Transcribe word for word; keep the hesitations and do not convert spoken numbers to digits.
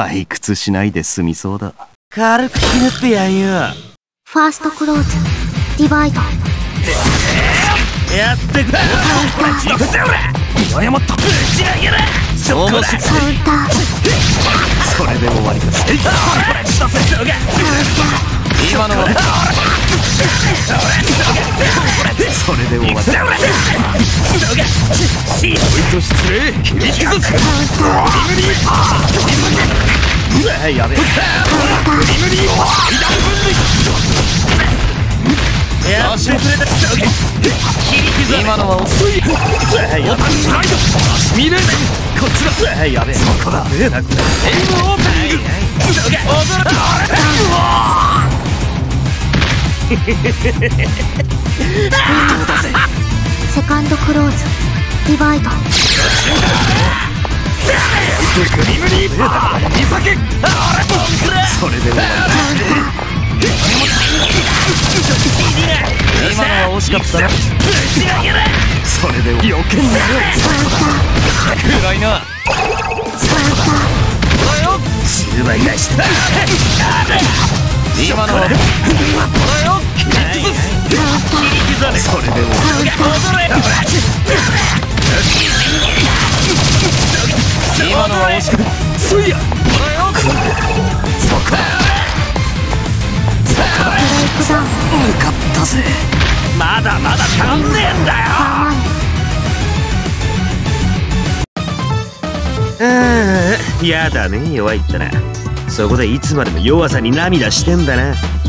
退屈しないで済みそうだ。 軽くひねってやんよ。 ファーストクローズディバイドやってくれ。行くぜ俺。謝ったぶち上げる。そうもしカウンターそれで終わりだ。今のはそれで終わりだ。おいと失礼。引きずつやべえ。 やってくれた。 今のは遅い。ボタンスライド。見れこっちだ。やべえ。そこだ。ええなこれ。エイムオープニング。踊る。うわセカンドクローズディバイドリムリーパー見避け。それで終わり。今のは惜しかったな。それで余計に暗いな。 じゅうばい返して。 今のはそれで終わり。今のは惜しかった。そいやそこだ。向かったぜ。 まだまだ足んねえんだよ。ああ、やだね弱いってな。そこでいつまでも弱さに涙してんだな。